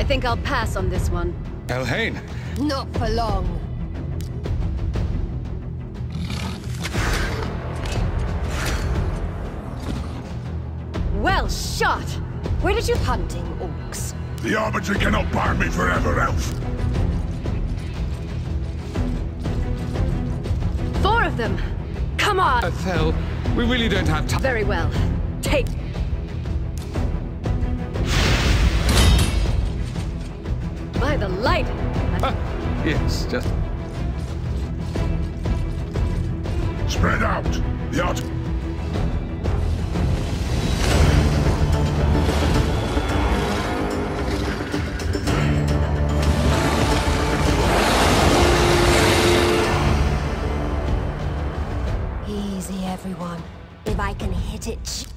think I'll pass on this one. Elhain! Not for long. Well shot! Where did you... Hunting orcs. The Arbiter cannot bar me forever, Elf. 4 of them! Come on! Athel, we really don't have time. Very well. Take... By the light! Yes, just... Spread out. The art... Easy, everyone. If I can hit it...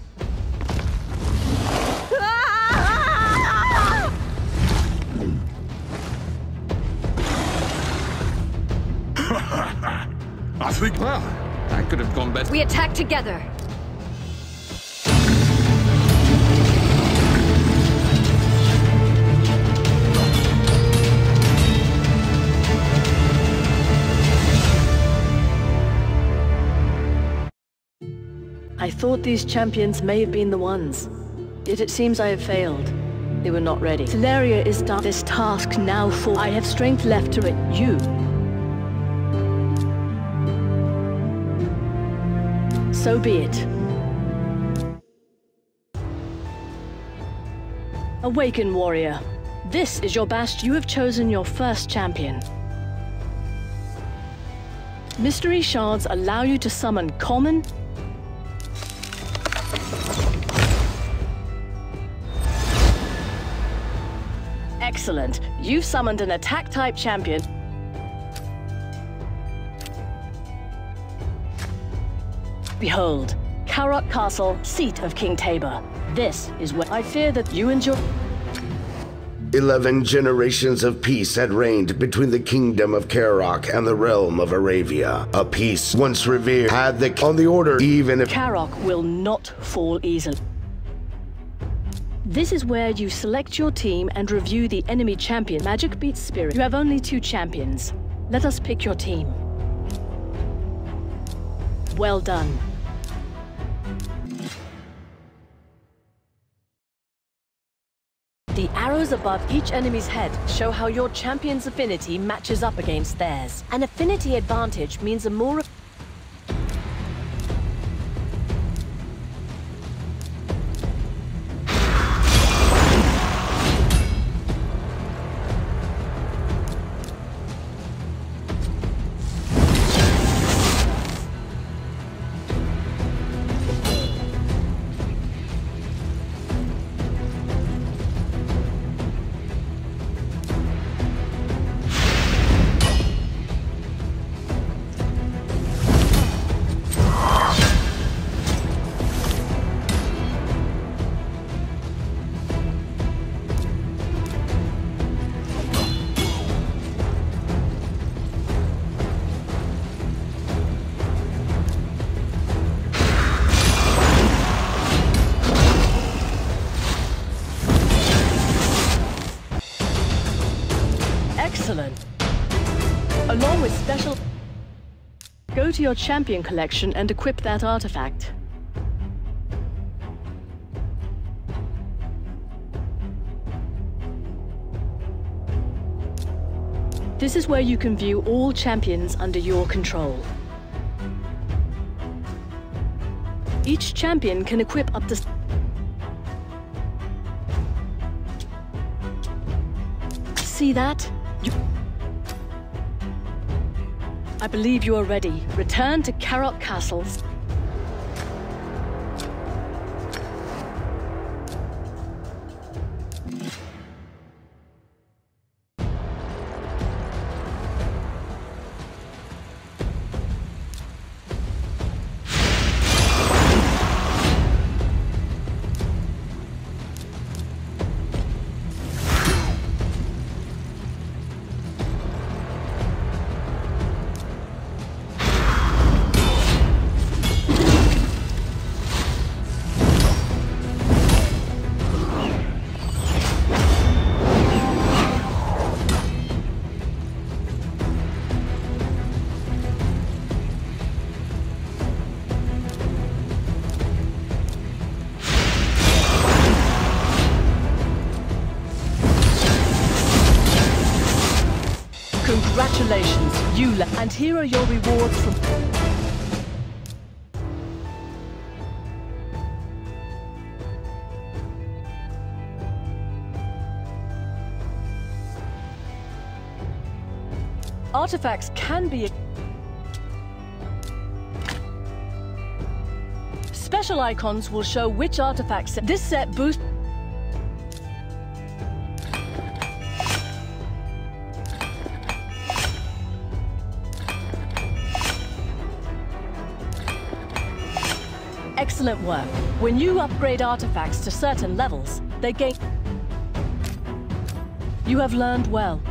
I think... Well, I could have gone better. We attack together! I thought these champions may have been the ones. Yet it seems I have failed. They were not ready. Teleria is done. This task now for... I have strength left to it. You. So be it. Awaken, warrior. This is your bastion. You have chosen your first champion. Mystery shards allow you to summon common... Excellent. You've summoned an attack-type champion. Behold, Karok Castle, seat of King Tabor. This is where I fear that you and your... 11 generations of peace had reigned between the kingdom of Karok and the realm of Aravia. A peace once revered had on the order even if... Karok will not fall easily. This is where you select your team and review the enemy champion. Magic beats spirit. You have only 2 champions. Let us pick your team. Well done. The arrows above each enemy's head show how your champion's affinity matches up against theirs. An affinity advantage means a more... Excellent. Along with special... Go to your champion collection and equip that artifact. This is where you can view all champions under your control. Each champion can equip up to... See that? I believe you are ready. Return to Karok Castle. Congratulations, you and here are your rewards from... Artifacts can be... Special icons will show which artifacts this set boosts... Excellent work. When you upgrade artifacts to certain levels, they gain... You have learned well.